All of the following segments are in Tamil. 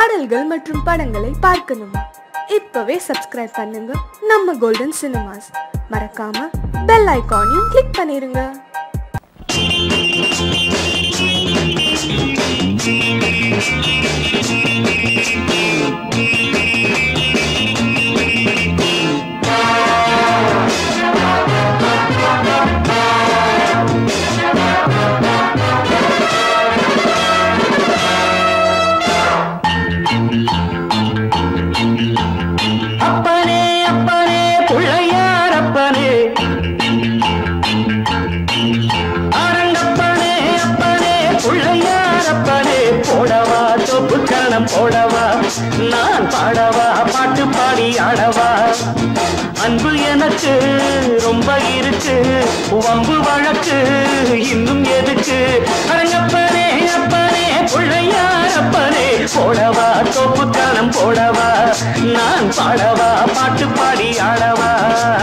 பாடல்கள் மற்றும் படங்களை பார்க்கணுமா? இப்பவே சப்ஸ்கிரைப் பண்ணுங்க நம்ம கோல்டன் சினிமாஸ். மறக்காம பெல் ஐகானையும் கிளிக் பண்ணிருங்க. போடவா நான் பாடவா பாட்டு பாடி ஆடவா அன்பு எனக்கு ரொம்ப இருக்கு வம்பு வழக்கு இன்னும் எதுக்கு அரங்கப்பனே அப்பனே பிள்ளையார் அப்பனே போடவா தோப்பு காலம் போடவா நான் பாடவா பாட்டு பாடி ஆடவா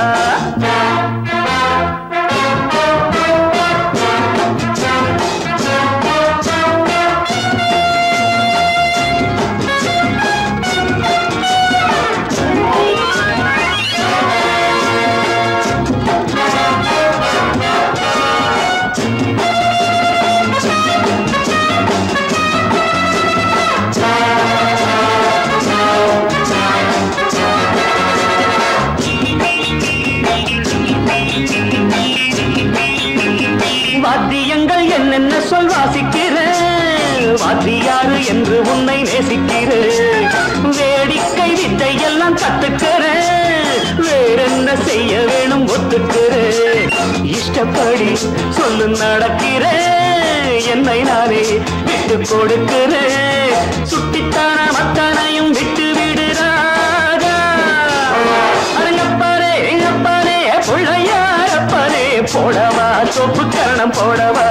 வாத்தியங்கள் என்னென்ன சொல் வாசிக்கிறேன் வாத்தியாரு என்று உன்னை நேசிக்கிறேன் வேடிக்கை வித்தை எல்லாம் கத்துக்கிறேன் வேறென்ன செய்ய வேணும் ஒத்துக்கிறேன் இஷ்டப்படி சொல்லு நடக்கிறேன் என்னை நானே விட்டு கொடுக்கிறேன் சுட்டித்தான மத்தனையும் விட்டு விடுறாரா அரங்கப்பாரே எங்கப்பாரே பிள்ளையாரப்பனே போடவா சொப்பு கரணம் போடவா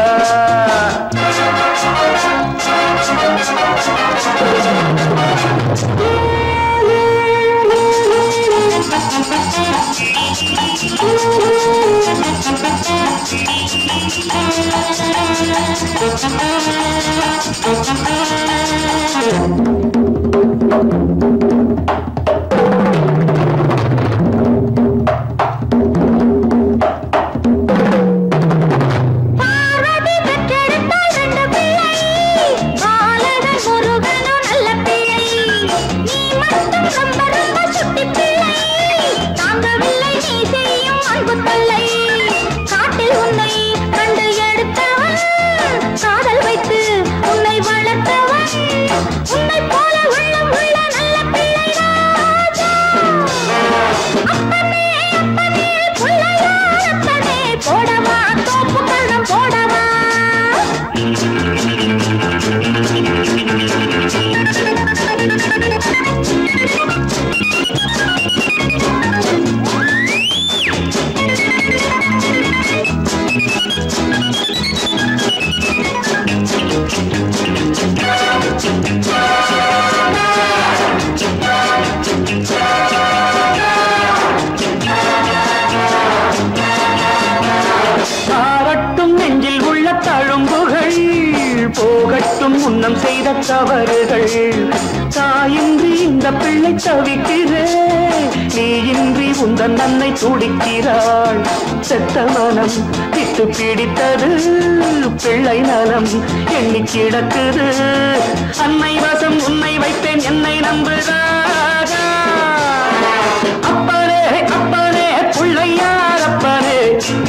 போகட்டும் முன்னம் செய்த தவறுகள் தாயின்றி இந்த பிள்ளை தவிக்கிறேன் நீ இன்றி உந்தன் அன்னை துடிக்கிறாள் செத்த மனம் விட்டு பிடித்தது பிள்ளை நலம் எண்ணி கிடக்குது அன்னை வசம் உன்னை வைத்தேன் என்னை நம்புகிறாரா அப்பனே அப்பனே பிள்ளையார் அப்பனே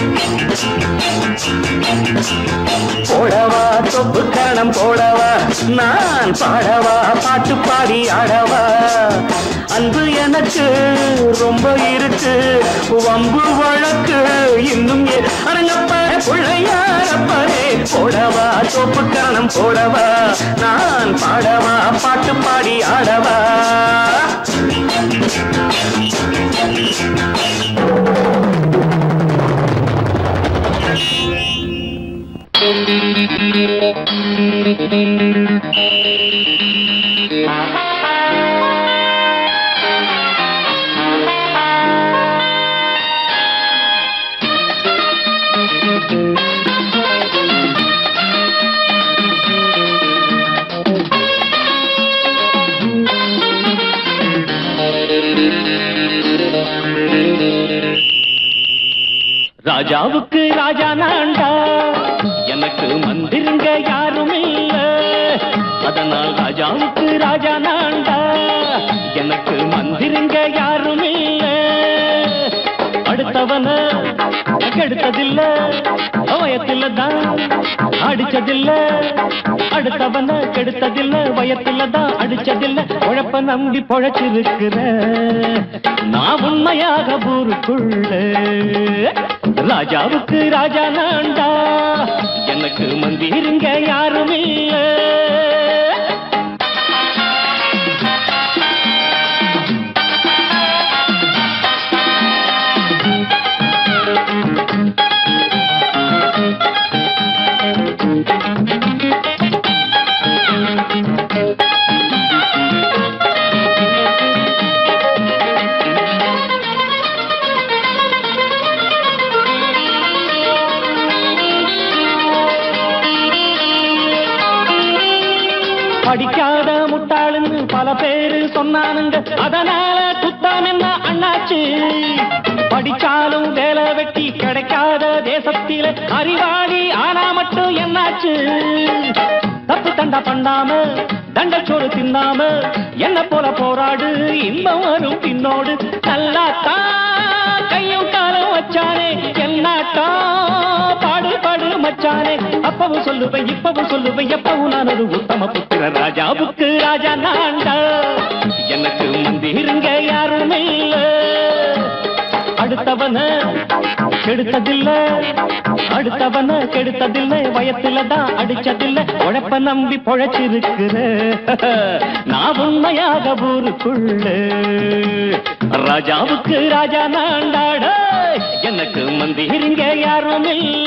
போடவா தொப்பு கரணம் போடவா நான் பாடவா பாட்டு பாடி ஆடவா அன்பு எனக்கு ரொம்ப இருக்கு வம்பு வழக்கு இன்னும் அரங்கப்ப பிள்ளையாரப்பனே போடவா தொப்பு கரணம் போடவா நான் பாடவா பாட்டு பாடி ஆடவா ராஜாவுக்கு ராஜா நான்டா, எனக்கு மந்திருங்க யாரும் இல்ல. அதனால் ராஜாவுக்கு ராஜா நான்டா, எனக்கு மந்திருங்க யாரும் இல்ல. அடுத்தவன கெடுத்ததில்ல, வயத்தில தான் அடிச்சதில்ல. அடுத்தவன கெடுத்ததில்ல, வயத்தில தான் அடிச்சதில்ல. உழைப்ப நம்பி பொழைச்சிருக்கிற நான் உண்மையாக ஊருக்குள்ள. ராஜாவுக்கு ராஜா நான்டா, எனக்கு மந்திருங்க யாரும் இல்ல. படிக்காத முட்டாளுன்னு பல பேரு சொன்னானுங்க, அதனால குத்தம் என்ன அண்ணாச்சு. படிச்சாலும் வேலை வெட்டி கிடைக்காத தேசத்தில அறிவாளி ஆனா மட்டும் என்னாச்சு. தப்பு தண்டா பண்ணாம தண்டச்சோறு தின்னாம என்ன போல போராடு, இன்பம் வரும் பின்னோடு. நல்லாத்தான் கையும் காலம் வச்சானே, என்னாட்டா பாடு பாடு மச்சானே. அப்பவும் சொல்லுவேன் இப்பவும் சொல்லுவேன், எப்பவும் நான் ஒரு உத்தம புத்திர. ராஜாவுக்கு ராஜா நான்டா, எனக்கு மந்திருங்க யாரும் இல்ல. அடுத்தவன கெடுத்ததில்ல, அடுத்தவன கெடுத்ததில்லை, வயத்தில தான் அடிச்சதில்லை. உழைப்ப நம்பி பொழைச்சிருக்கிற நான் உண்மையாக ஊருக்குள்ள. ராஜாவுக்கு ராஜா நான்டாட, எனக்கு மந்திருங்க யாரும் இல்ல.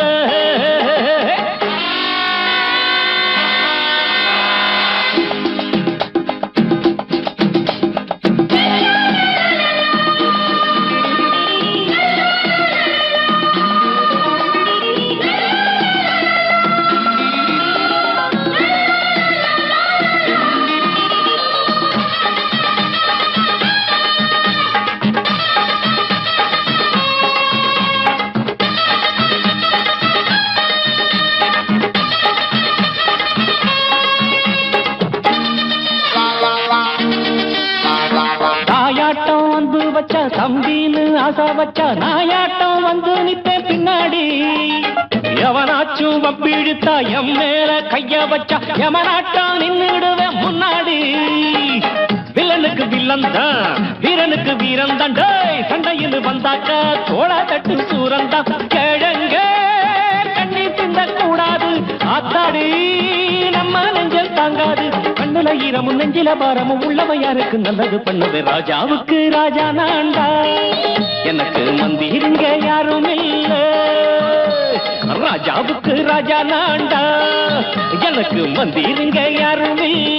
தம்பின்னு ஆசா வச்சா நாயாட்டம் வந்து நிப்பேன் பின்னாடி. எவனாச்சும் வப்பிழுத்தா எம் மேல கைய வச்சா எவனாட்டம் நின்னுடுவேன் முன்னாடி. வில்லனுக்கு வில்லன் தான், வீரனுக்கு வீரன் தான். சண்டையில் வந்தாக்கா தோளா தட்டு சூரன் தான். கிழங்க கண்ணி தின்ன கூடாது, ஆத்தாடி நம்ம நெஞ்சல் தாங்காது. கண்ணுல ஈரமும் நெஞ்சில பாரமும் உள்ளவன் யாருக்கு நல்லது பண்ணுது. ராஜாவுக்கு ராஜா நான்டா, எனக்கு மந்திருங்க யாரும் இல்ல. ராஜாவுக்கு ராஜா நான்டா, எனக்கு மந்திருங்க யாரும் இல்ல.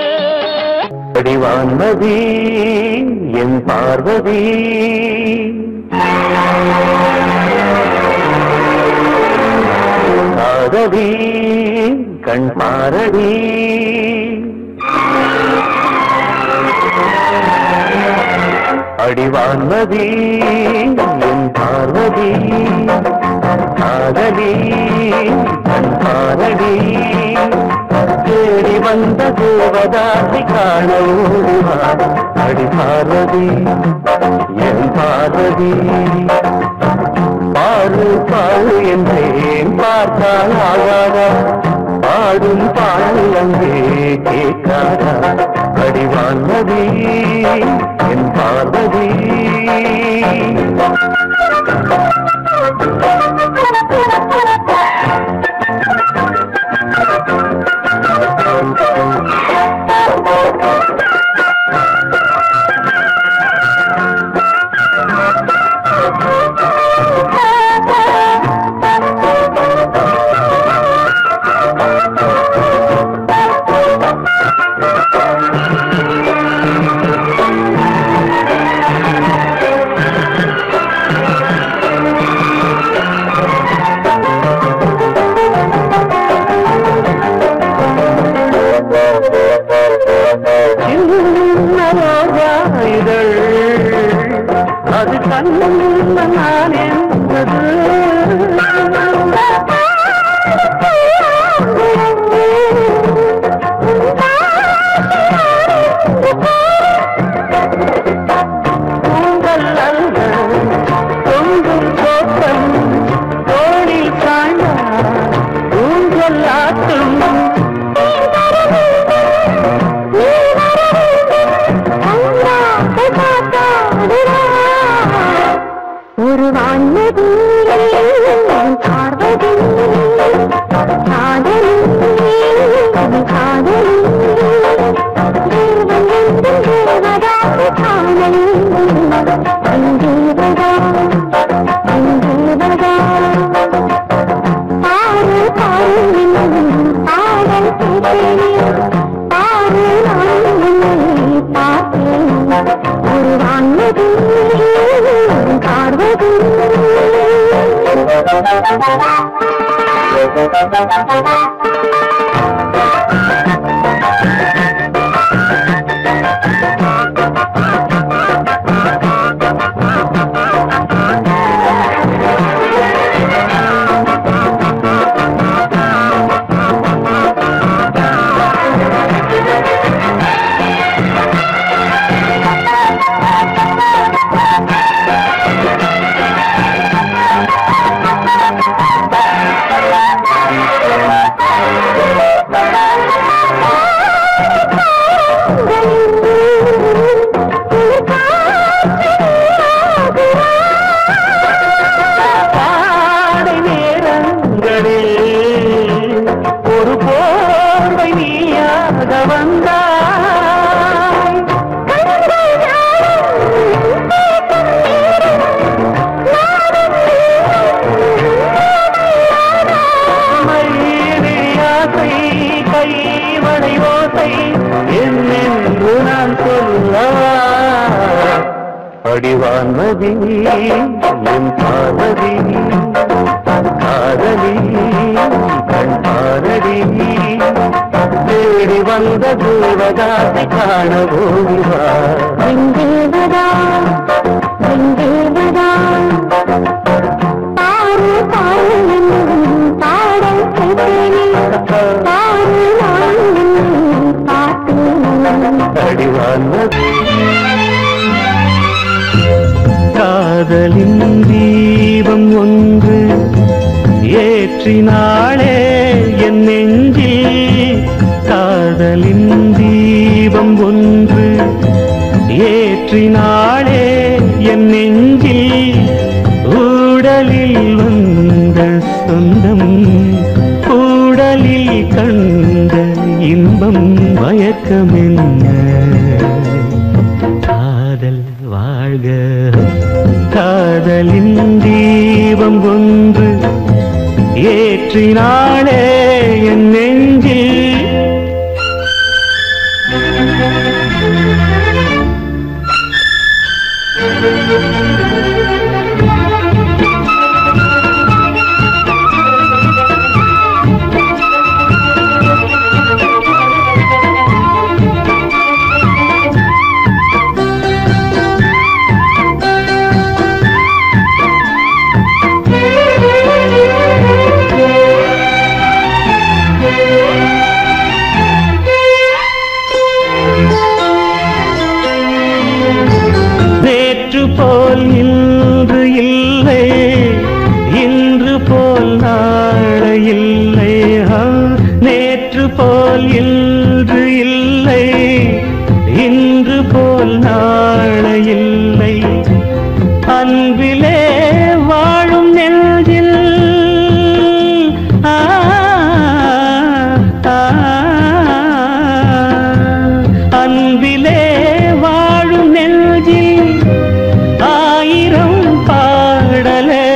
படிவான்மதி என் பார்வதி, காதவி கண் பாரடி. அடிவான்மதி என் பார்வதி, காதலி கண் பாரடி. தேடி வந்த தேவதாசி காண ஓடுவார். அடி பார்வதி என் பார்வதி. பாரு பாரு என்றேன் பார்த்தால் ஆகாதா, பாடும் பாடல் அங்கே கேட்காதா. அடிவான்மதி என் பார்வதி. அது கண்ணன் வந்தது உங்கள் அல்ல தொங்கும் தோட்டம் தோளில் சாய்ந்த உங்கள் ஆட்டம் ஒரு வான்மதி பார்வதி காதலி காதலி தேவதாசி காதலி தேவதா தேவதா பாரு பாரு பாடல் கேட்டேன் பாரு நான் பார்த்தேன் ஒரு வான்மதி பார்வதி அடிவான்மதி என் பார்வதி காதலி கண் பாரடி தேடி வந்த தேவதாசி காண ஓடிவா தேவதா தேவதா பாரு பாரு பாடல் கேட்டேனே பாரு நான் பார்த்தேன் அடிவான்மதி காதலின் தீபம் ஒன்று ஏற்றினாளே என் நெஞ்சில் காதலின் தீபம் ஒன்று ஏற்றினாளே என் நெஞ்சில் ஊடலில் வந்த சொந்தம் ஊடலில் கண்ட இன்பம் மயக்கமென்ன காதல் வாழ்க காதலின் தீபம் ஒன்று ஏற்றினாளே என் நெஞ்சில் போல் இன்று இல்லை இன்று போல் நாளை இல்லை நேற்று போல் இன்று இல்லை இன்று போல் நாளை இல்லை அன்பிலே வாழும் நெஞ்சில் அன்பிலே வாழும் நெஞ்சில் ஆயிரம் பாடலே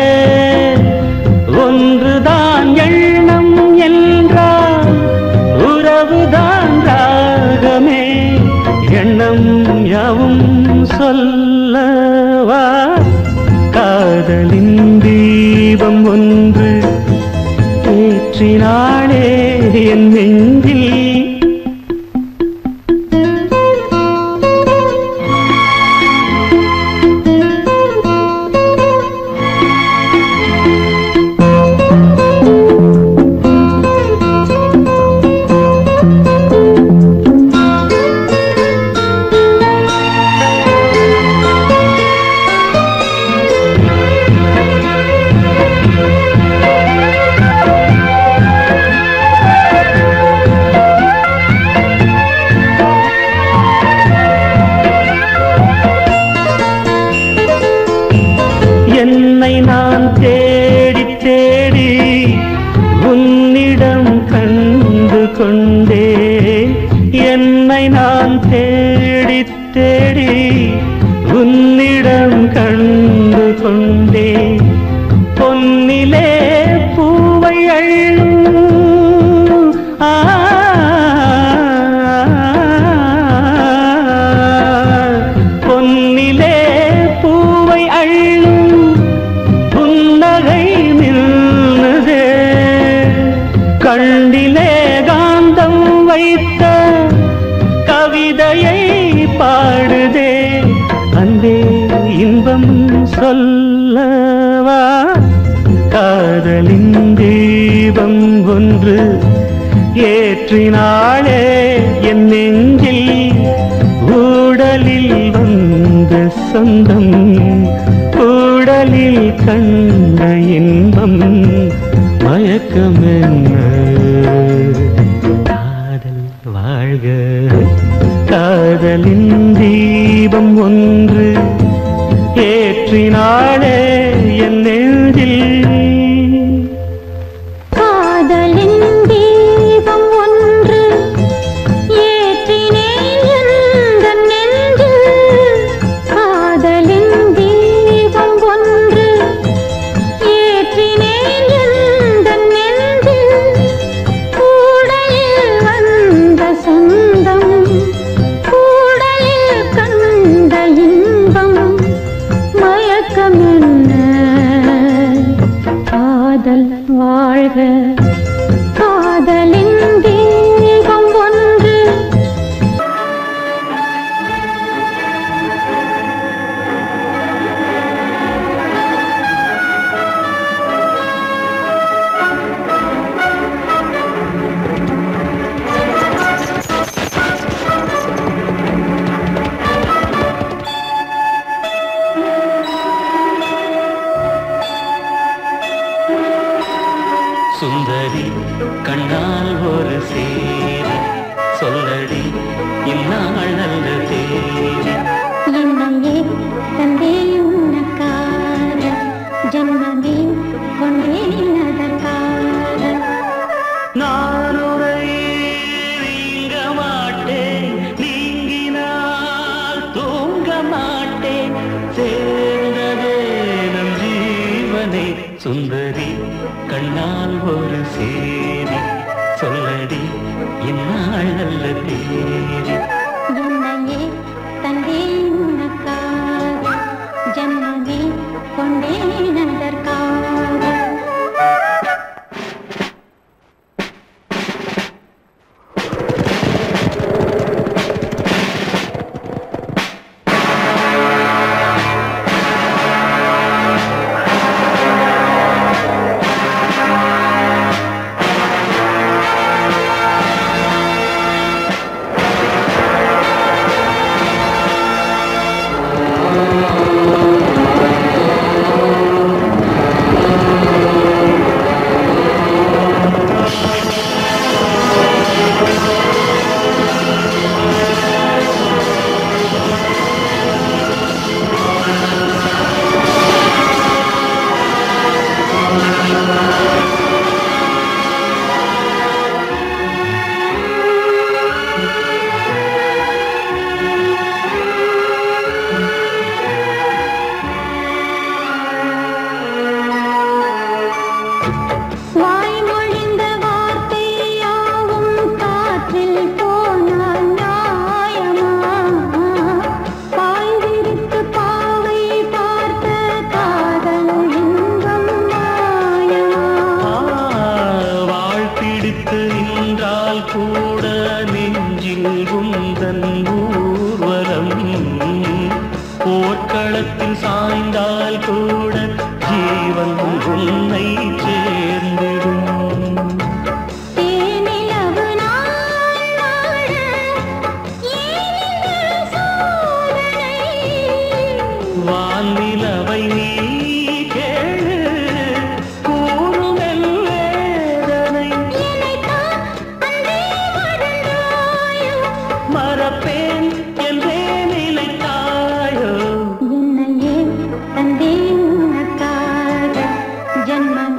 ஒன்றுதான் எண்ணம் என்றால் உறவுதான் ராகமே எண்ணம் யாவும் சொல்லவா காதலின் தீபம் ஒன்று ஏற்றினாளே என் நெஞ்சில் தேடி உன்னிடம் கண்டு கொண்டே பொன்னிலே பூவை அள்ளும் பொன்னிலே பூவை அள்ளும் புன்னகை நின்றதே கண்ணிலே காந்தம் வைத்த கவிதையை பாடுதே அன்பே இன்பம் சொல்லவா காதலின் தீபம் ஒன்று ஏற்றினாளே என் நெஞ்சில் ஊடலில் வந்த சொந்தம் ஊடலில் கண்ட இன்பம் மயக்கம் என்ன காதல் வாழ்க காதலின் தீபம் ஒன்று ஏற்றினாளே என் நெஞ்சில் காதலின் தீபம் ஒன்று ஏற்றினேன் எந்தன் நெஞ்சில் காதலின் தீபம் ஒன்று ஏற்றினேன் எந்தன் நெஞ்சில் கூடலில் வந்த சொந்தம் கூடலில் கண்ட இன்பம் மயக்கம் என்ன காதல் வாழ்க காதலின் தீபம் ஒன்று சுந்தரி கண்ணால் ஒரு சேரி சொல்லடி இந்நாள் நல்ல தேதி என்னையே தந்தே உனக்காக ஜன்மமே கொண்டேன் அதற்காக நான் உரை நீங்க மாட்டேன் நீங்கினால் தூங்க மாட்டேன் சேர்ந்ததே நம் ஜீவனே சுந்தரி கண்ணால் ஒரு சேரி சொல்லடி இந்நாள் நல்ல தேதி என்னையே தந்தே உனக்காக ஜன்மமே கொண்டேன் அதற்காக வாய்மொழிந்த வார்த்தை யாவும் காற்றில் போனால் நியாயமா பாய் விரித்து பாவை பார்த்த காதல் இன்பம் மாயமா வாழ்பிடித்து நின்றால் கூட நெஞ்சில் உந்தன் ஊர்வலம் போர்க்களத்தில் சாய்ந்தால் கூட ஜீவன் உன்னை சேர்ந்திடும் தேனிலவு நாள் வாழ ஏனில் சோதனை வானிலவை நீ கேளு கூறுமெல் வேதனை என்னைத்தான் அன்பே மறந்தாயோ மறப்பேன் என்றே நிலைத்தாயோ என்னையே தந்தே உனக்காக ஜன்ம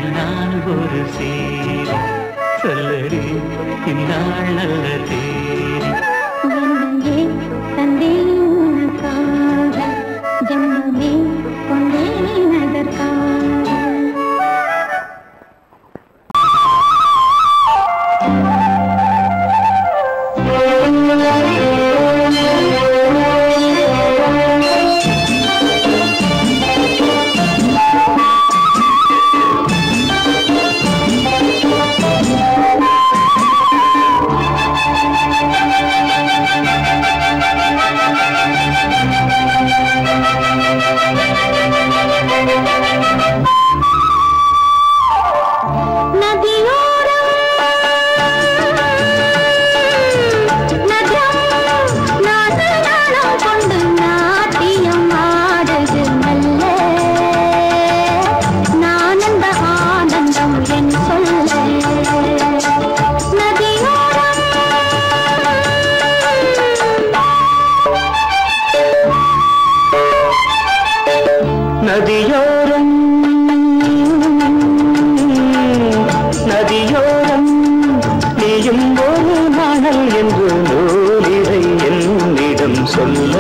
என்னால் ஒரு சேரி சொல்லடி இந்நாள் நல்ல தேரி என்னையே தந்தேன் உனக்காக ஜன்மமே கொண்டேன் அதற்காக நதியோரம் நீயும் ஒரு நாணல் என்று நூலிடை என்னிடம் சொல்ல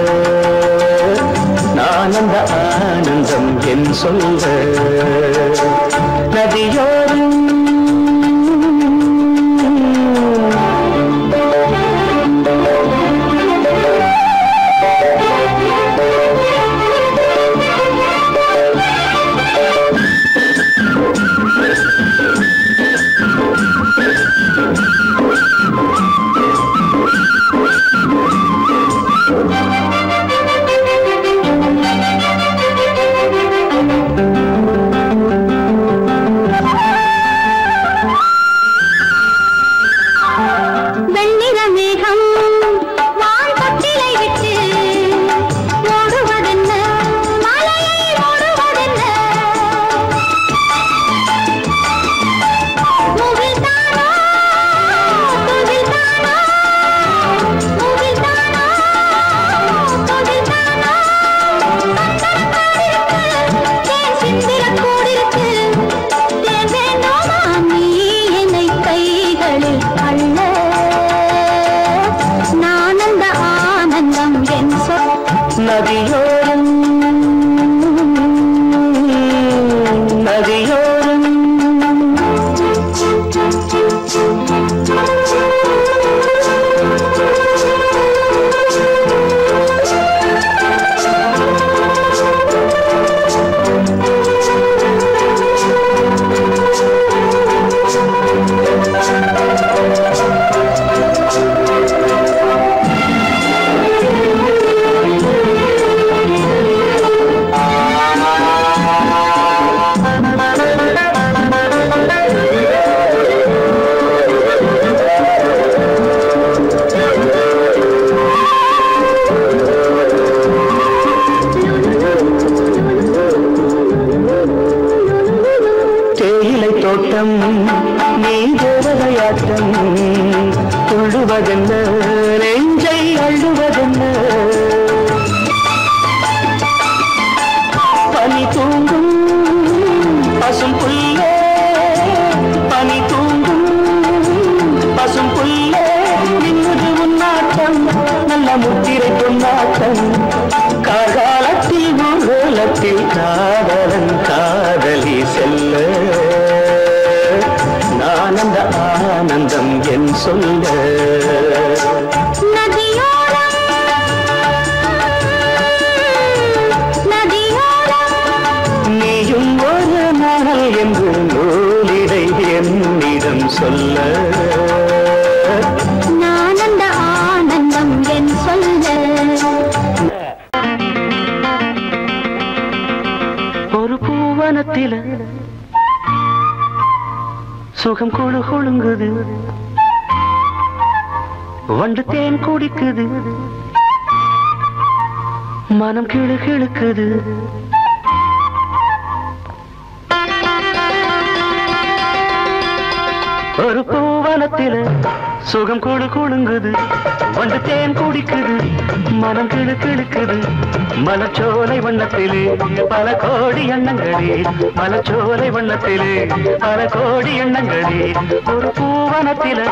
நான் அந்த ஆனந்தம் என் சொல்ல நதியோரம் நதியோரம் நதியோரம் தோட்டம் நீ தேவதையாட்டம் துள்ளுவதென்ன நெஞ்சை அள்ளுவதென்ன பனி தூங்கும் பசும் புல்லே பனி தூங்கும் பசும் புல்லே நின்றது உன்னாட்டம் நல்ல முத்திரை பொன்னாட்டம் காகாலத்தில் ஊர்வலத்தில் காதலன் காதலி செல்ல ஆனந்த ஆனந்தம் என் சொல்ல நீயும் ஒரு நாள் என்று நூலிடை என்னிடம் சொல்ல ஆனந்த ஆனந்தம் என் சொல்ல ஒரு பூவனத்தில சுகம் கொழு கொழுங்குது வண்டு தேன் குடிக்குது மனம் கிழு கிழுக்குது ஒரு பூவனத்தில சுகம் கூடு கூடுங்குது வண்டு தேன் குடிக்குது மனம் கிழு கிழக்குது மலச்சோலை வண்ணத்திலே பல கோடி எண்ணங்களே மலச்சோலை வண்ணத்திலே பல கோடி எண்ணங்களே ஒரு பூவனத்திலே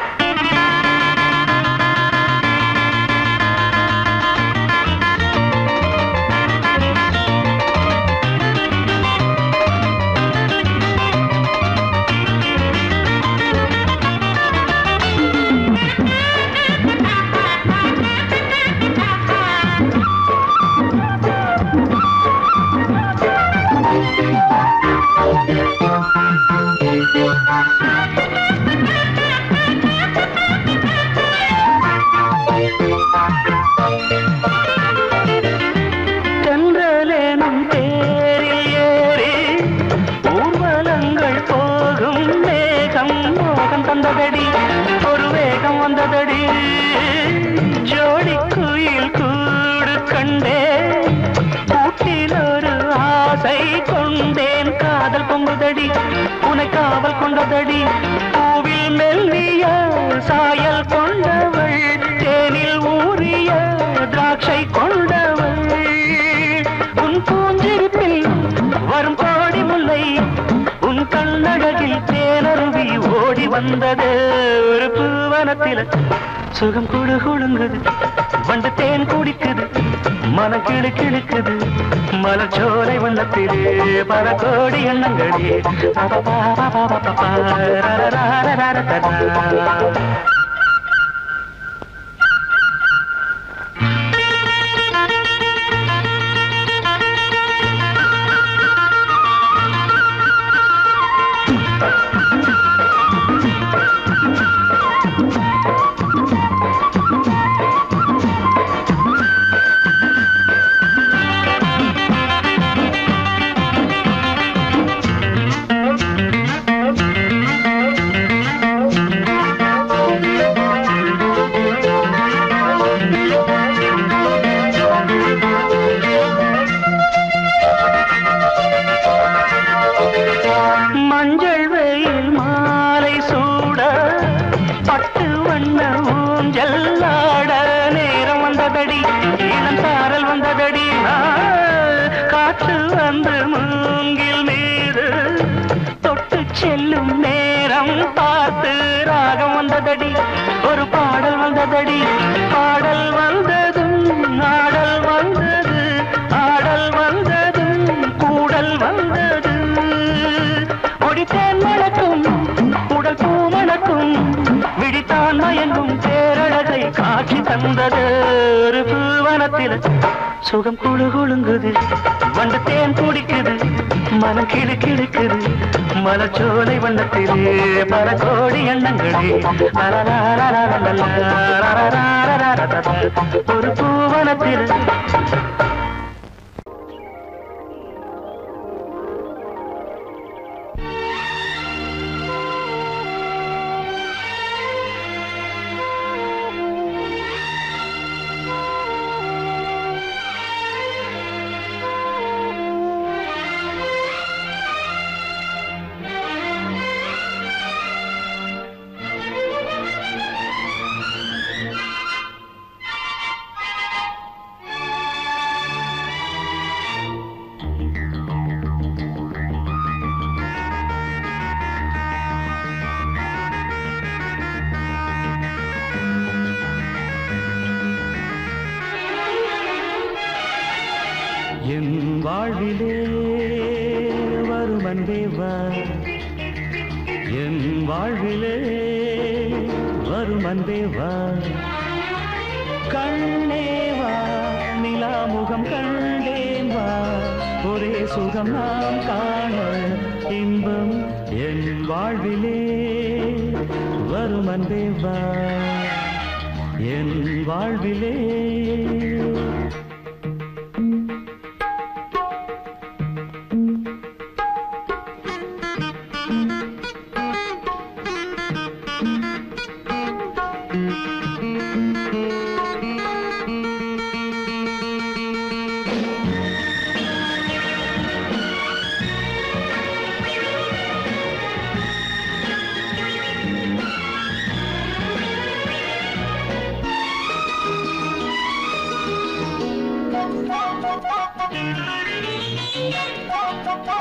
தென்றலேனும் தேரில் ஏறி ஊர்வலங்கள் போகும் மேகம் மோகம் தந்ததடி ஒரு வேகம் வந்ததடி ஜோடி குயில் கூடு கண்டே கூட்டில் ஒரு ஆசை கொண்டேன் காதல் பொங்குதடி உனை காவல் கொண்டதடி பூவில் மெல்லிய சாயல் கொண்டவள் தேனில் ஊறிய திராட்சை கொண்டவள் உன் பூஞ்சிருப்பில் வரும் கோடி முல்லை உன் கண்ணழகில் தேனருவி ஓடி வந்தது ஒரு பூவனத்தில் சுகம் குழு குழுங்குது வண்டு தேன் குடிக்குது மனம் கிளு கிழக்குது மலச்சோலை வண்ணத்திலே பல கோடி எண்ணங்களே மஞ்சள் வெயில் மாலை சூட பட்டு வண்ண ஊஞ்சல் ஆட நேரம் வந்ததடி இளம் சாரல் வந்ததடி காற்று வந்து மூங்கில் மீது தொட்டு செல்லும் நேரம் பார்த்து ராகம் வந்ததடி ஒரு பாடல் வந்ததடி பாடல் வந்ததும் ஆடல் வந்தது ஆடல் வந்ததும் கூடல் வந்தது ஒடித்தேன் மணக்கும் உடல் பூ மணக்கும் விழித்தான் மயங்கும் பேரழகை காட்சி தந்தது ஒரு பூவனத்தில் சுகம் குழு குழுங்குது வண்டு தேன் குடிக்குது மனம் கிழு கிழக்குது மலச்சோலை வண்ணத்திலே பல கோடி எண்ணங்களே ஒரு பூவனத்தில் என் வாழ்விலே வரும் அன்பேவா என் வாழ்விலே வரும் அன்பேவா கண்ணேவா நிலா முகம் கண்டேவா ஒரே சுகம் நாம் காண இன்பம் என் வாழ்விலே வரும் அன்பேவா என் வாழ்விலே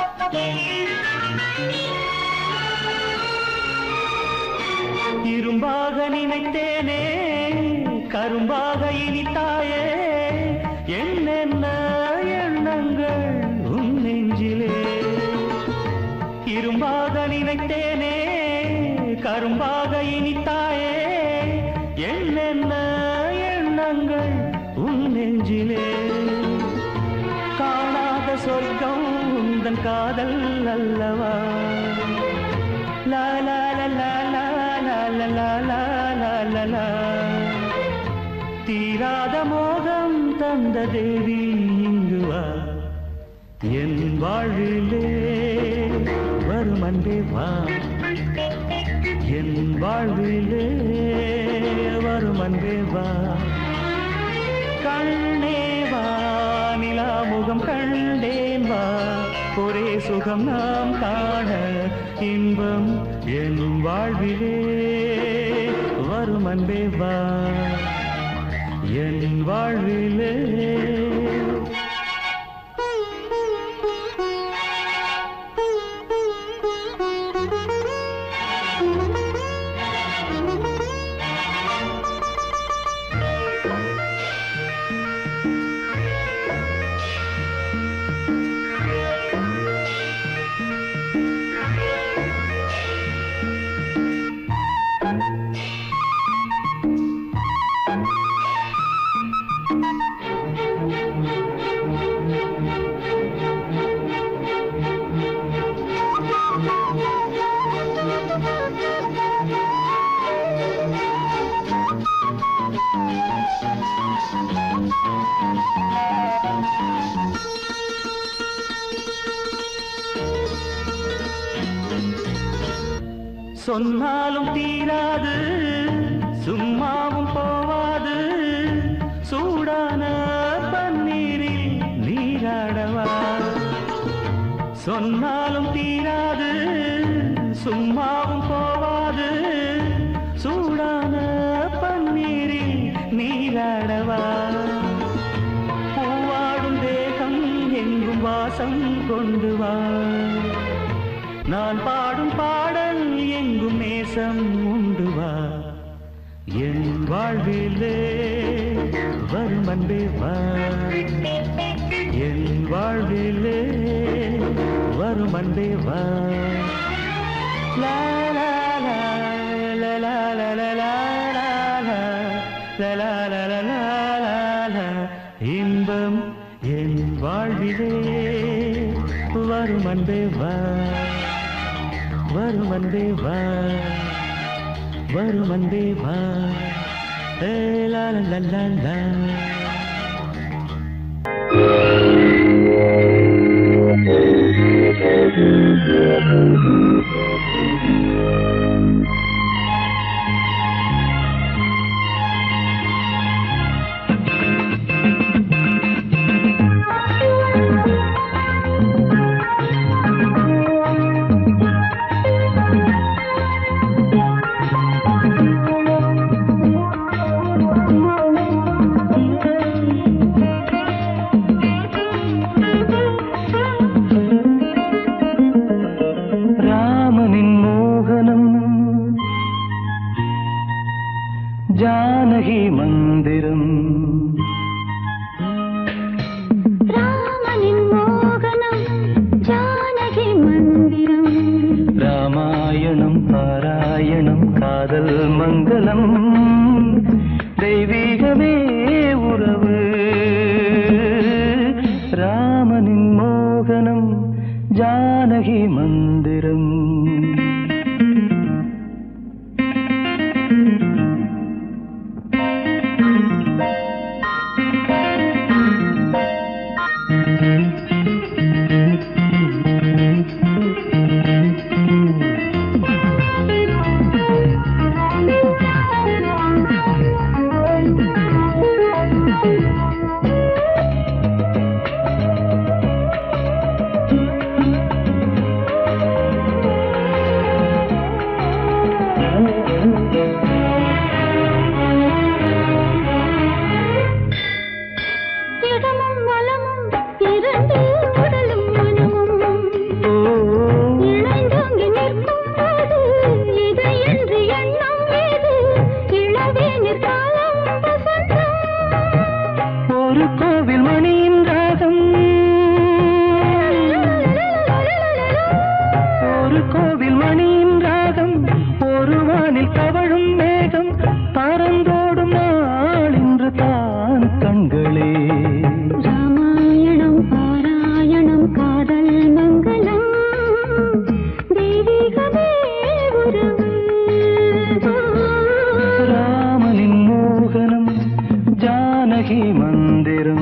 இரும்பாக நினைத்தேனே கரும்பாக இனித்தாயே என்னென்ன எண்ணங்கள் உன் நெஞ்சிலே இரும்பாக நினைத்தேனே கரும்பாக இனித்தாயே என்னென்ன எண்ணங்கள் உன் நெஞ்சிலே காணாத சொர்க்கம் உந்தன் காதல் அல்லவா லா லா லா லா லா லா லா லா லா லா தீராத மோகம் தந்த தேவி இங்கு வா என் வாழ்விலே வரும் அன்பே வா என் வாழ்விலே வரும் அன்பே வா கண்ணே வா நிலா முகம் கண்டேன் வா ஒரே சுகம் நாம் காண இன்பம் என் வாழ்விலே வரும் அன்பே வா என் வாழ்விலே சொன்னாலும் தீராது சும்மாவும் போவாது சூடான பன்னீரில் நீராடவா சொன்னாலும் தீராது சும்மாவும் போவாது சூடான பன்னீரில் நீராடவா பூவாடும் தேகம் எங்கும் வாசம் கொண்டு வா நான் பாடும் பாடல் எங்கும் நேசம் உண்டு வா என் வாழ்விலே வரும் அன்பே வா என் வாழ்விலே வரும் அன்பே வா லா லா லா லா லா லா லா லா லா லா லா லா லா இன்பம் என் வாழ்விலே வரும் அன்பே வா வரும் அன்பே வா வரும் அன்பே வா லா லா லா லா ஜானகி மந்திரம் ராமனின் மோகனம் ஜானகி மந்திரம் ராமாயணம் பாராயணம் காதல் மங்களம் தெய்வீகமே உறவு ராமனின் மோகனம் ஜானகி மந்திரம் ஒரு கோவில் மணியின் ராகம் ஒரு கோவில் மணியின் ராகம் ஒரு வானில் தவழும் மேகம் பறந்தோடும் நாள் இன்று தான் கண்களே ராமாயணம் பாராயணம் காதல் மங்களம் தெய்வீகமே உறவு ராமனின் மோகனம் ஜானகி மந்திரம்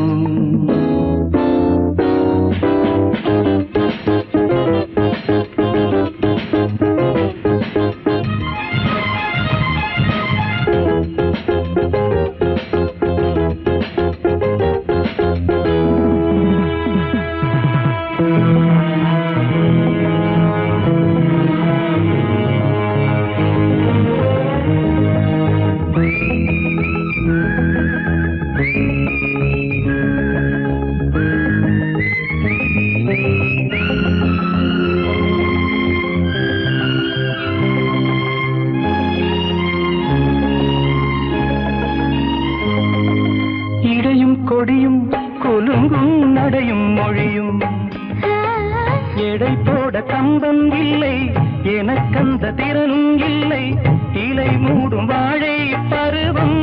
இடையும் கொடியும் கொலுங்கும் நடையும் மொழியும் எடை போட கம்பம் இல்லை எனக்கந்த திறனும் இல்லை இலை மூடும் வாழை பருவம்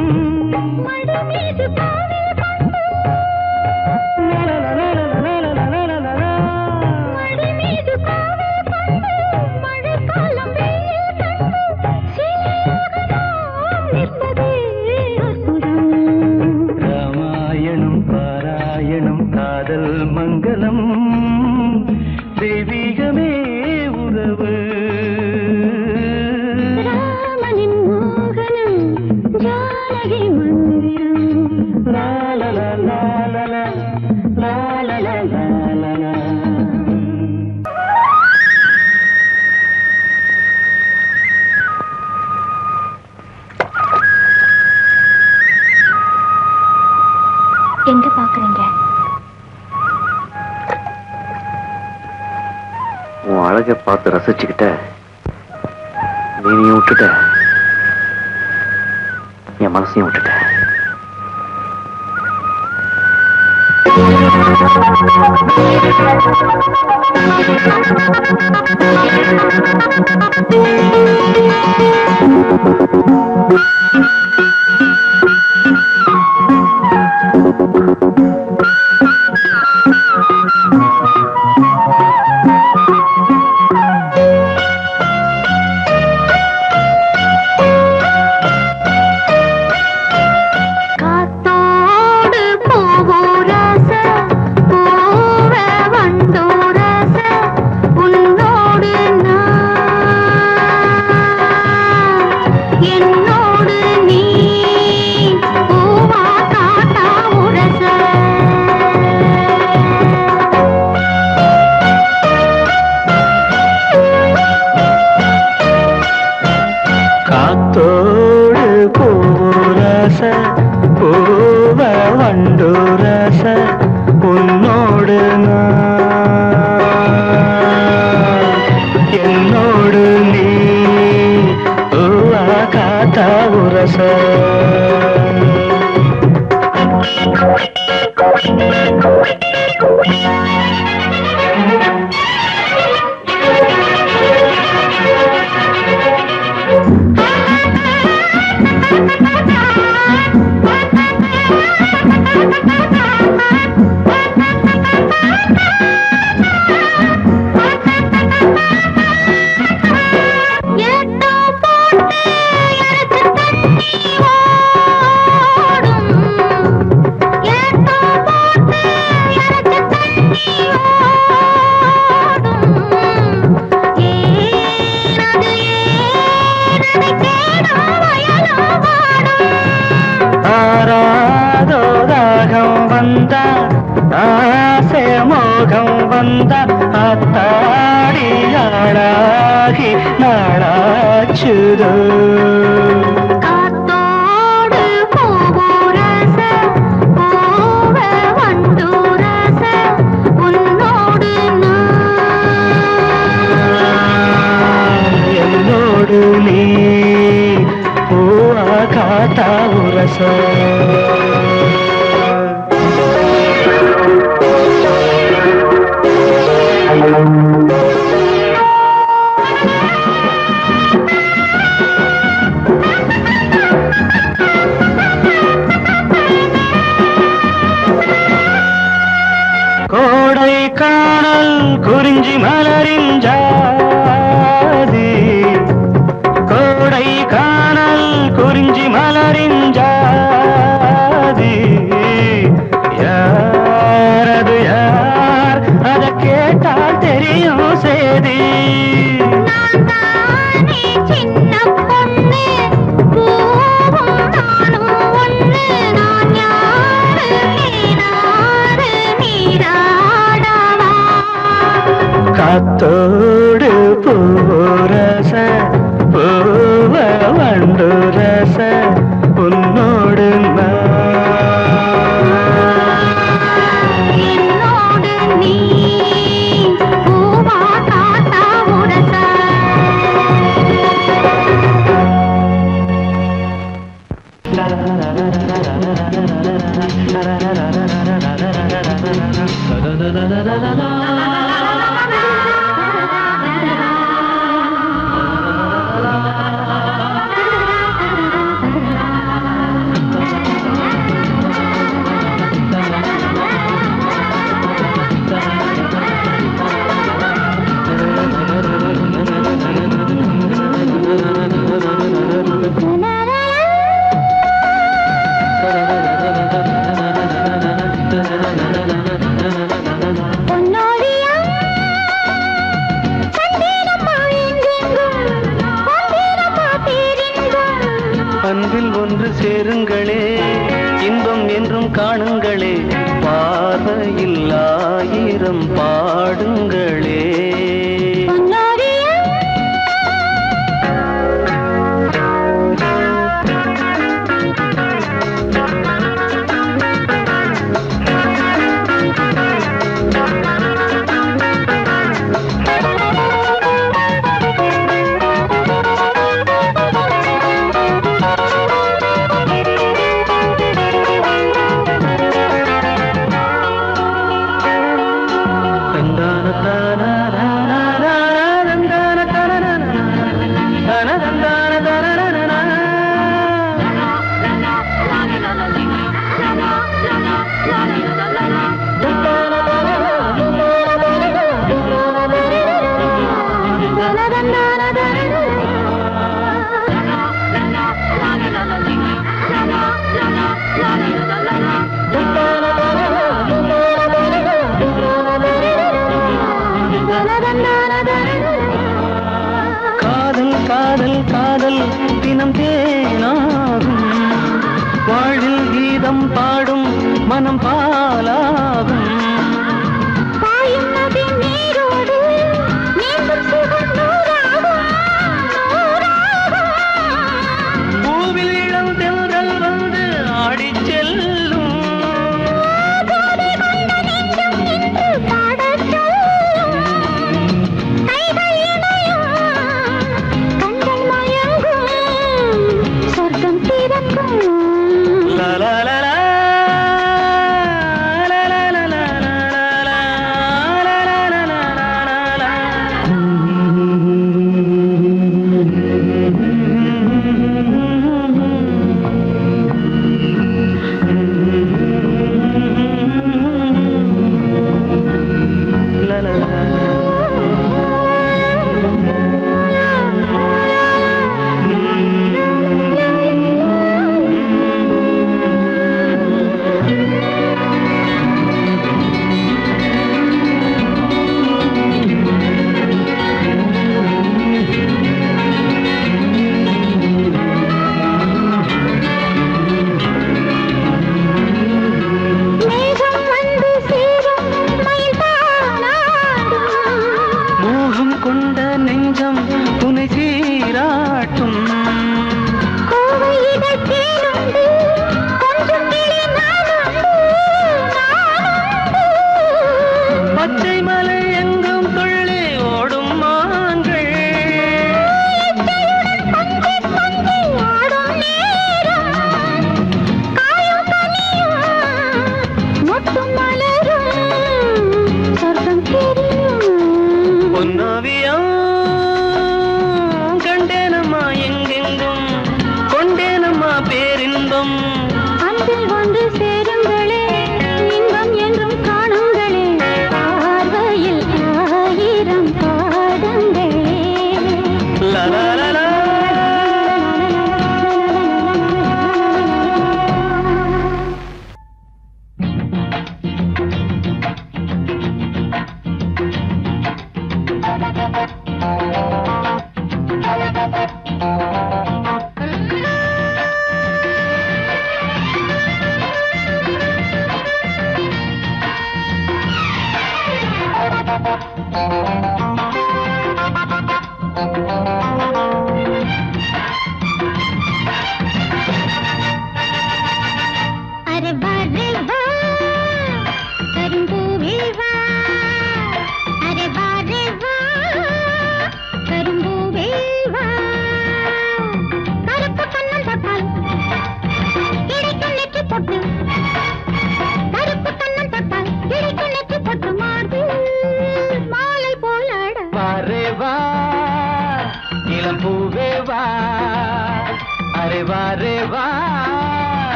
ராமாயணம் பாராயணம் காதல் மங்களம் தெய்வீகமே உறவு ராமனின் மோகனம் ஜானகி மந்திரம் லா லா லா லா லா லா லா லா லா லா லா. எங்க பாக்குறீங்க? உன் அழகை பார்த்து ரசிச்சுக்கிட்ட நீனையும் விட்டுட்ட என் மனசையும் விட்டுட்ட. குறிஞ்சி மலரின் ஜாதி கோடை காணல் குறிஞ்சி மலரின் ஜாதி யாரது யார் அத கேட்டால் தெரியும் சேதி சின்ன பொண்ணு பூவும் நானும் ஒண்ணு நான் யாரு நீராறு நீராடவா காத்தோடு பூரச பூவ வண்டு ரச உன்னோடு என்னோடு நீ பூவா காத்தா முரச அன்பில் ஒன்று சேருங்களே இன்பம் என்றும் காணுங்களே பார்வையில் ஆயிரம் பாடுங்களே காதல் காதல் காதல் தினம் தேனாகும் வாழ்வில் கீதம் பாடும் மனம் பாலாகும் பூவில் இளம் தென்றல் வந்து ஆடிச் செல்லும் la la la la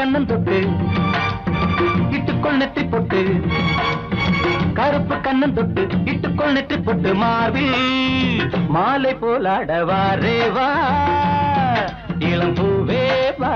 Kannan தொட்டு இட்டுக்கொள் நெற்றி பொட்டு கருப்பு கண்ணன் தொட்டு இட்டுக்கொள் நெற்றி பொட்டு மார்பில் மாலை போலாடவாரே வா இளம் பூவே வா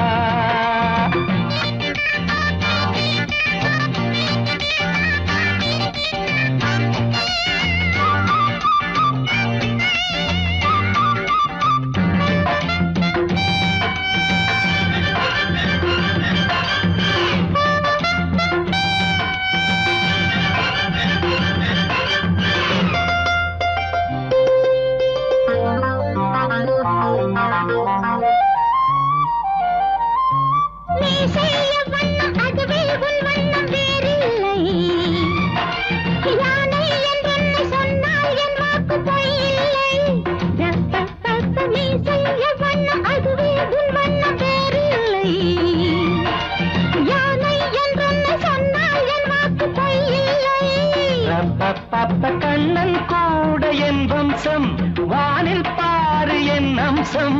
கண்ணன் கூட என் வம்சம் வானில் பாரு என் அம்சம்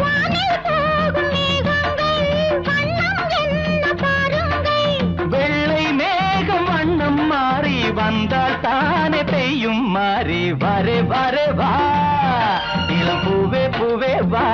வெள்ளை மேகம் வண்ணம் மாறி வந்தால் தானே பெய்யும் மாறி வரே வரே வா இளம் பூவே பூவே வா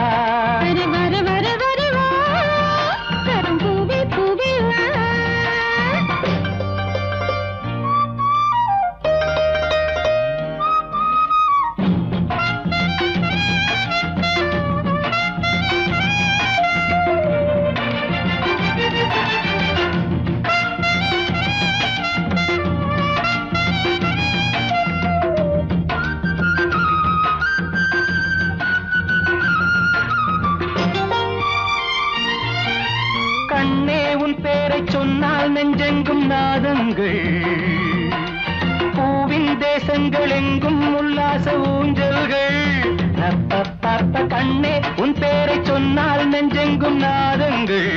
சொன்னால் நெஞ்செங்கும் நாதங்கள் பூவின் தேசங்கள் எங்கும் உல்லாச ஊஞ்சல்கள் கண்ணே உன் பேரை சொன்னால் நெஞ்செங்கும் நாதங்கள்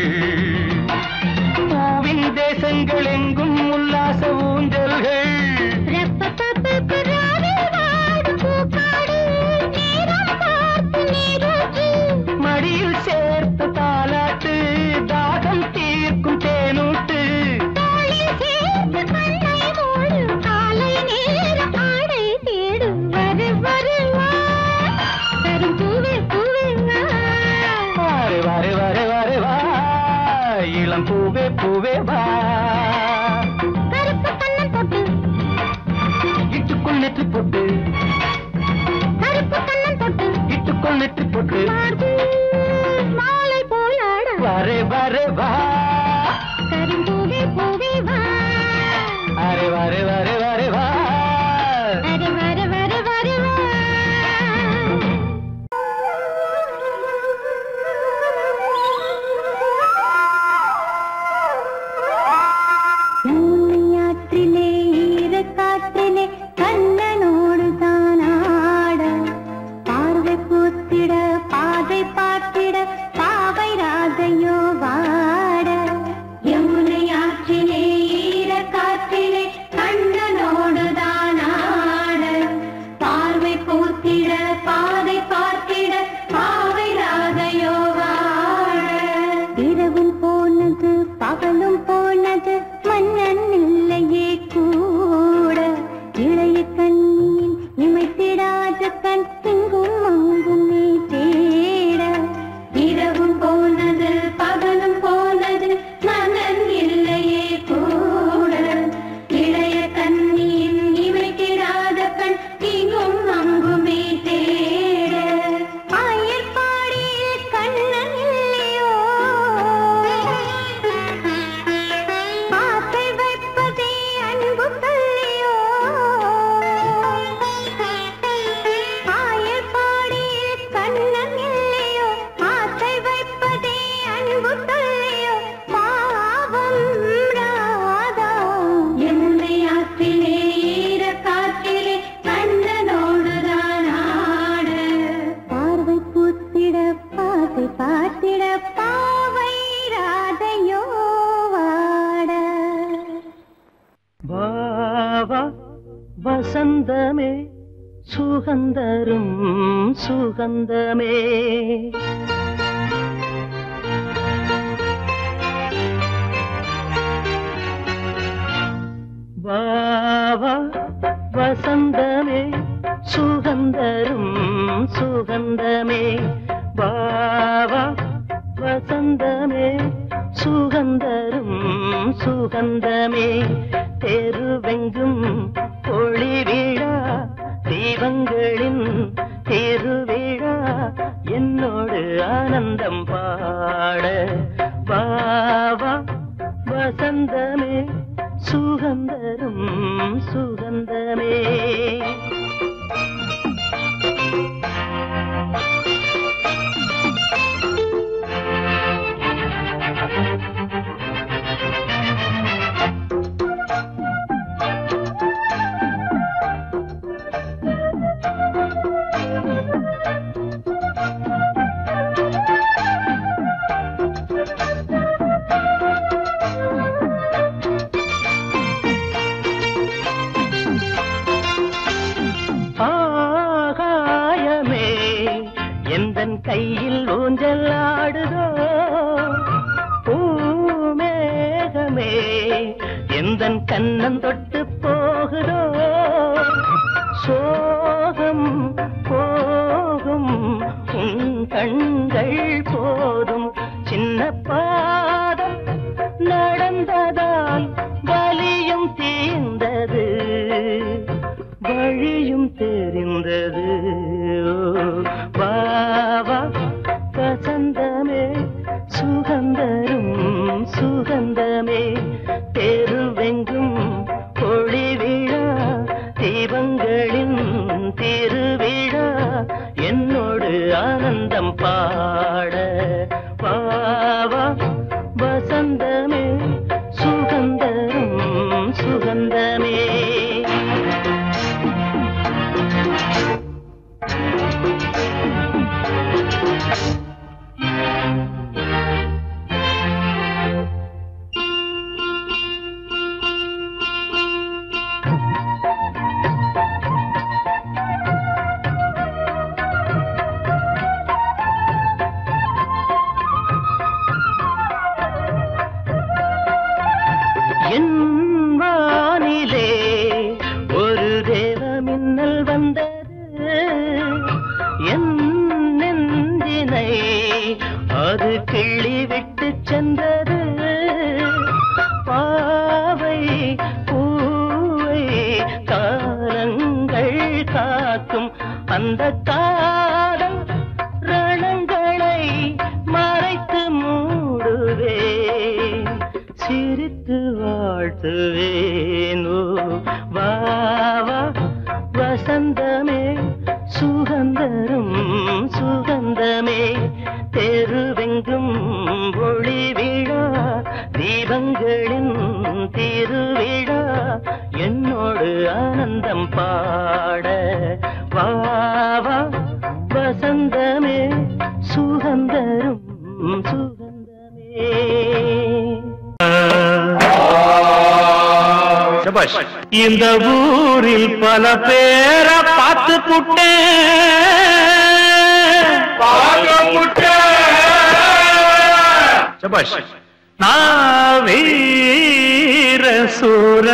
பூவின் தேசங்கள் எங்கும் உல்லாச ஊஞ்சல்கள் மடியில் சேர்த்து தாலாட்டு தாகம் தீர்க்கும் தேனூட்டு வரு வரு வரு வா இளம் பூவே பூவே வா இட்டுக்குள் நெற்றி போட்டு இட்டுக்குள் நெற்றி போட்டு மாலை போலாட வரே வரே வா கரும்பூவே பூவே வா அரே வரே வரே வரே வா அரே வரே வரே வரே வா யாத்திரிலே ஈர காற்றிலே கண்ணனோடு தானாட பார்வை பூத்திட பாதை பார்த்திட பாவை ராதையோ வாட யமுனை ஆற்றிலே ஈர காற்றிலே கண்ணனோடு தானாட பார்வை பூத்திட பாதை பார்த்திட பாவை ராதையோ வாட இரவும் போனது பகலும் போனது மன்னன் இல்லையே கூட இளைய கண்ணின் இமைத்திடாத கண் இங்கும் அங்குமே தேட இரவும் போனது பகலும் போனது மன்னன் இல்லையே கூட இளைய கண்ணின் இமைத்திடாத கண் இங்கும் அங்குமே தேட ஆயர்பாடியில் கண்ணன் இல்லையோ ஆசை வைப்பதே அன்பு கல்லையோ ஆயர்பாடியில் கண்ணன் இல்லையோ ஆசை வைப்பதே அன்பு கல்லையோ பாவம் ராதா யமுனை ஆற்றிலே ஈர காற்றிலே கண்ணனோடு தானாட பார்வை பூத்திட பாதை பார்த்திட பாவை ராதையோ வாட வாவா வசந்தமே சுகந்தரும் சுகந்தமே வசந்தமே சுகந்தரும் சுகந்தமே தெருவெங்கும் ஒளி விழா தீபங்களின் திருவிழா என்னோடு ஆனந்தம் பாட வாவா வசந்தமே சுகந்தரும் சுகந்தமே ஆகாயமே எந்தன் கையில் ஊஞ்சல் ஆடுதோ பூமேகமே எந்தன் கண்ணன் தொட்டு போகுதோ சோகம் போகும் உன் கண்கள் போதும் சின்ன பாதம் நடந்ததால் வலியும் தீர்ந்தது வழியும் தெரிந்தது வாவா வசந்தமே சுகந்தரும் சுகந்தமே தெருவெங்கும் ஒளி விழா தீபங்களின் திருவிழா என்னோடு ஆனந்தம் பாட வாவா வசந்தமே சுகந்தரும் சுகந்தமே என் வானிலே ஒரு தேவ மின்னல் வந்தது என் நெஞ்சினை அது கிள்ளி விட்டு சென்றது பாவை பூவை காலங்கள் காக்கும் அந்த காதல் ரணங்களை மறைத்து மூடுவே சிரித்து வாழ்த்துவேனோ வாவா வசந்தமே சுகந்தரும் சுகந்தமே தெருவெங்கும் ஒளி விழா தீபங்களின் திருவிழா என்னோடு ஆனந்தம் பாட வாவா வசந்தமே சுகந்தரும் சுகந்தமே இந்த ஊரில் பல பேரை பார்த்து நான் வீர சூர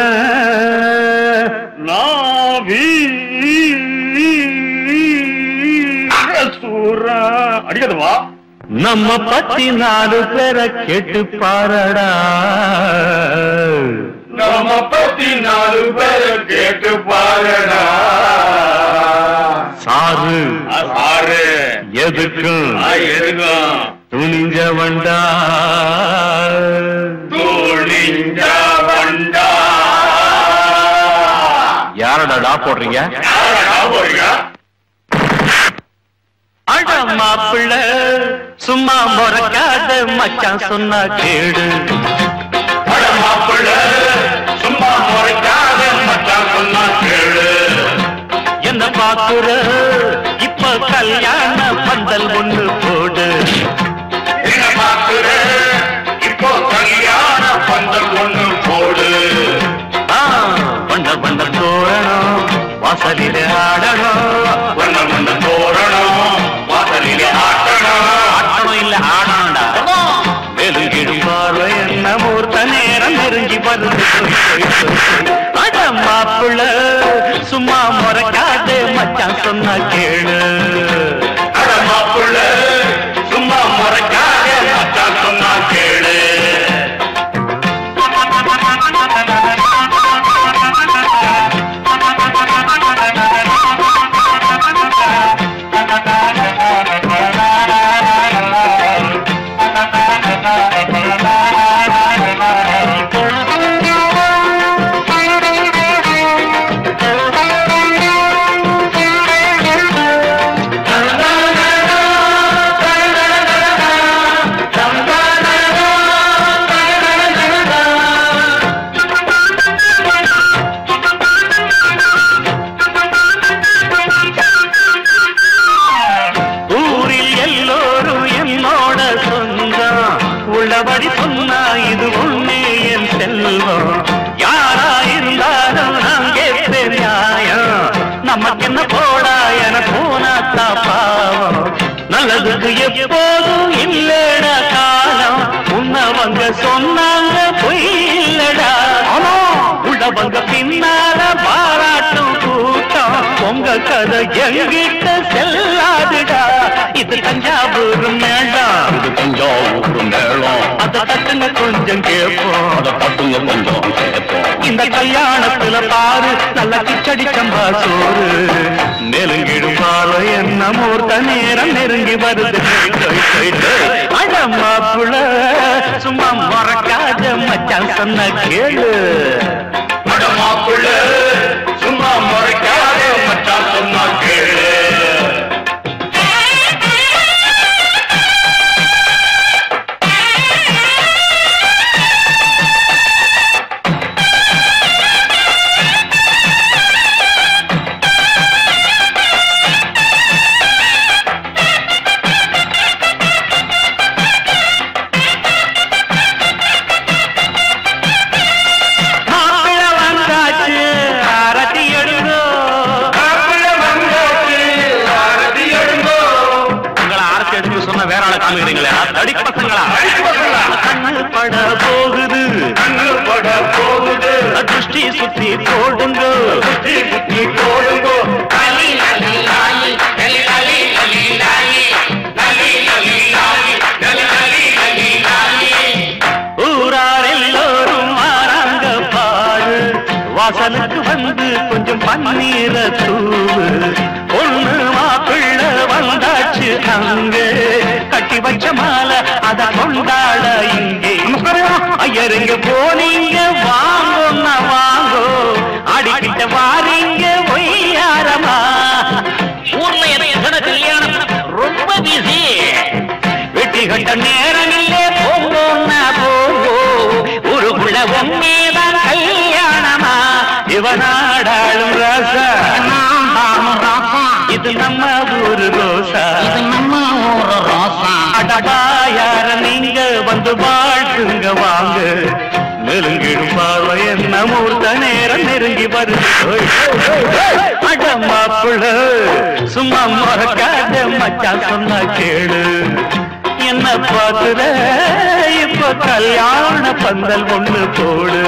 அடிக்கதுவா நம்ம பத்தி 4 பேரை கேட்டு பாரடா நம்ம பத்தி 4 பேரை கேட்டு பாரடா சாரு சாரு எதுக்கும் துணிஞ்ச வண்டா துணிஞ்ச வண்டா யாரடா போடுறீங்க அட மாப்பிள்ள சும்மா முறைக்காத மச்சான் சொன்னா கேடு அட மாப்பிள்ள சும்மா முறைக்காத மச்சான் சொன்னா கேடு என்ன பாக்குற இப்ப கல்யாண பந்தல் ஒண்ணு போடு என்ன பாக்குற இப்போ கல்யாண பந்தல் ஒண்ணு போடு வண்ண வண்ண தோரணம் வாசலிலே ஆடணும் வண்ண வண்ண தோரணம் வாசலிலே ஆட்டணும் இல்ல ஆடணும்டா மேலும் கீழும் பார்வை என்ன மூர்த்த நேரம் நெருங்கி வருது அட மாப்பிள்ள சும்மா முறைக்காத மச்சான் சொன்னா கேளு அட மாப்பிள்ள சும்மா முறைக்காத மச்சான் கதை எங்கிட்ட செல்லாதுடா. இது தஞ்சாவூர் மேளம், இது தஞ்சாவூர் மேளம். அதை தட்டுங்க கொஞ்சம் கேட்போம், அதை தட்டுங்க கொஞ்சம் கேட்போம். இந்த கல்யாணத்துல பாரு நல்ல கிச்சடி சம்பா சோறு. நெருங்கிடும் பாலை என்ன மூர்த்த நேரம் நெருங்கி வருது. அடமாப்புல சும்மா மறக்காத மச்சான் சொன்ன கேளு. அடமாப்புல சும்மா மறக்காத மச்சான் சொன்ன கேளு. திருஷ்டி சுத்தி போடுங்க, சுத்தி போடுங்க. ஊரார் எல்லோரும் வாராங்க பாரு. வாசலுக்கு வந்து கொஞ்சம் பன்னீர தூவு. பொண்ணு மாப்பிள்ளை வந்தாச்சு அங்கே. கட்டி வச்ச மாலை அத கொண்டாட இங்கே. ஐயருங்க போனீங்க வாங்கோன்னா வாங்கோ. அடிக்கிட்ட வாரீங்க ஒய்யாரமா. ஊர்ல எனக்கு கல்யாணம் ரொம்ப பிஸி. வெட்டி கட்ட நேரம் இல்லே போங்கோன்னா போங்கோ. ஊருக்குள்ள உண்மைதான் கல்யாணமா. இவனாடாளும் ராசா, இது நம்ம ஊரு ரோசா, இது நம்ம ஊரு ரோசா. அடடா யார நீங்க வந்து வாழ்த்துங்க வாங்க. நெருங்கிடும் பார்வை என்ன மூர்த்த நேரம் நெருங்கி வருது. அடமாப்புள்ள சும்மா மறக்காத மச்சான் சொன்ன கேளு. என்ன பாக்குற இப்ப கல்யாண பந்தல் ஒண்ணு போடு.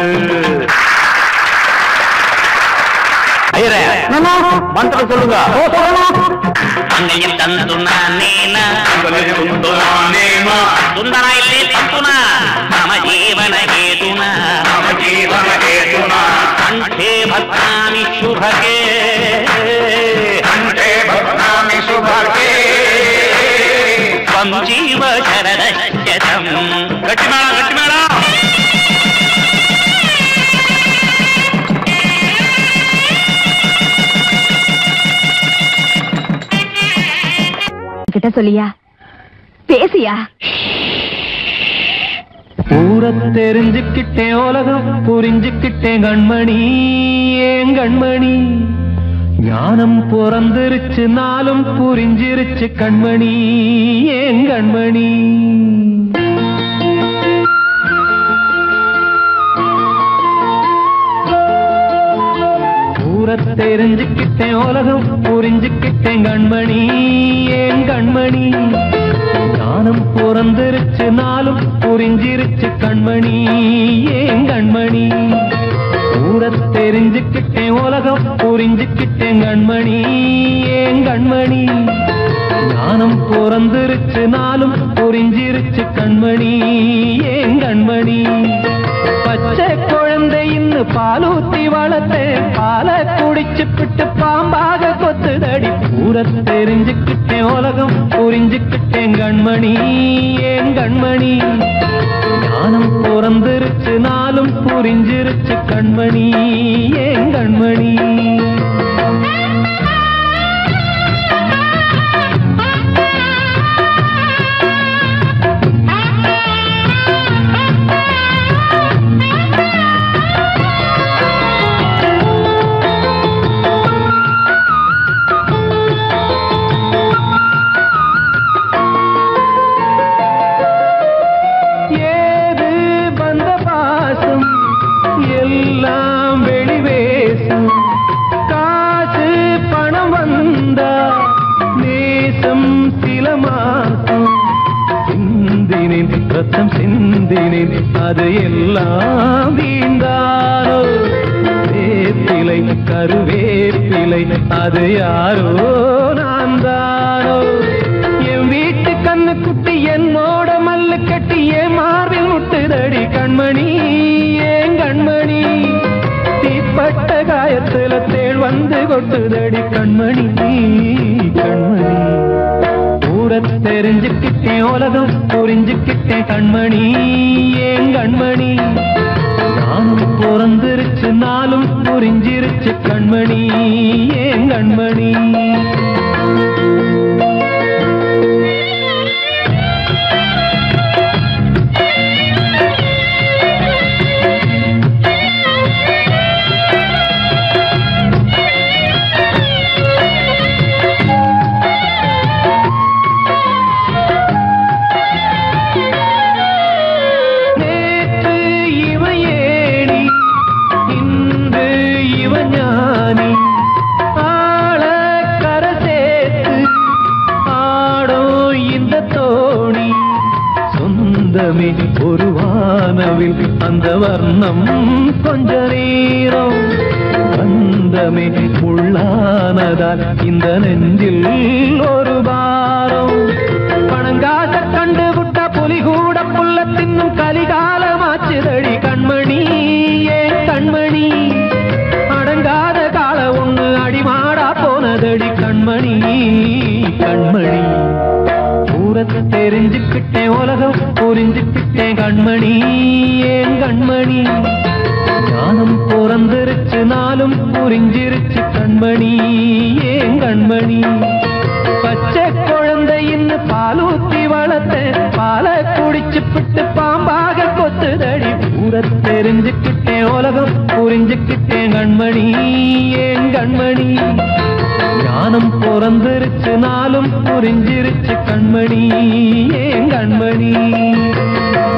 மந்திரம் சொல்லுங்க. அங்கையில் தந்துனா நேனா துந்தனா இல்லே தந்துனா நம ஜீவன ஹேதுனா, நம ஜீவன ஹேதுனா. கண்டே பத்னாமி சுபகே, கண்டே பத்னாமி சுபகே. த்வம் ஜீவ சரதம். கட்டிமேள கட்டிமேள. கிட்ட சொல்லியா பேசியா? ஊர தெரிஞ்சுக்கிட்டேன் உலகம் புரிஞ்சுக்கிட்டேன் கண்மணி ஏன் கண்மணி. ஞானம் பிறந்திருச்சு நாளும் புரிஞ்சிருச்சு கண்மணி ஏன் கண்மணி. ஊர தெரிஞ்சுக்கிட்டேன் உலகம் புரிஞ்சுக்கிட்டேன் கண்மணி ஏன் கண்மணி. ஞானம் பிறந்திருச்சு நாளும் புரிஞ்சிருச்சு கண்மணி ஏன் கண்மணி. ஊர தெரிஞ்சுக்கிட்டேன் உலகம் புரிஞ்சுக்கிட்டேன் கண்மணி ஏன் கண்மணி. ஞானம் பிறந்திருச்சு நாளும் புரிஞ்சிருச்சு கண்மணி ஏன் கண்மணி. பச்சை குழந்தை இன்னும் பாலூத்தி வளர்த்தேன், பாலை குடிச்சு பிட்டு பாம்பாக கொத்துதடி. ஊர தெரிஞ்சுக்கிட்டேன் உலகம் புரிஞ்சுக்கிட்டேன் கண்மணி ஏன் கண்மணி. ஞானம் பிறந்திருச்சு நாளும் புரிஞ்சிருச்சு கண்மணி ஏன் கண்மணி. ரத்தம் சிந்தினேன் அது எல்லாம் வீண்டாரோ. வேப்பிலை கருவேப்பிலை அது யாரோ நான் தானோ என் வீட்டு கண்ணு குட்டி என்னோட மல்லு கட்டி என் மார்பில் முட்டுதடி கண்மணி ஏன் கண்மணி தீப்பட்ட காயத்துல தேள் வந்து கொட்டுதடி கண்மணி கண்மணி ஊரை தெரிஞ்சுக்கிட்டேன் உலகம் புரிஞ்சுக்கிட்டேன் கண்மணி ஏன் கண்மணி நானும் பிறந்திருச்சு நாளும் புரிஞ்சிருச்சு கண்மணி ஏன் கண்மணி ஒரு வானவில் அந்த வர்ணம் கொஞ்ச நேரம் பந்தமே உள்ளானதால் இந்த நெஞ்சில் ஒரு பாரம் பணங்காட்ட கண்டு விட்ட புலி கூட புல்ல தின்னும் கலிகாலமாச்சுதடி கண்மணி ஏன் கண்மணி அடங்காத கால ஒண்ணு அடிமாடா போனதடி கண்மணி கண்மணி ஊரத்தை தெரிஞ்சுக்கிட்டேன் உலகம் புரிஞ்சுக்கிட்டேன் கண்மணி ஏன் கண்மணி ஞானம் பிறந்திருச்சு நாளும் புரிஞ்சிருச்சு கண்மணி ஏன் கண்மணி பச்சை குழந்தையின்னு பாலூத்தி வளர்த்த பாலை குடிச்சு பிட்டு பாம்பாக கொத்துதடி ஊரத்தை தெரிஞ்சுக்கிட்டேன் உலகம் புரிஞ்சுக்கிட்டேன் கண்மணி ஏன் கண்மணி ஞானம் பிறந்திருச்சு நாளும் புரிஞ்சிருச்சு கண்மணி ஏன் கண்மணி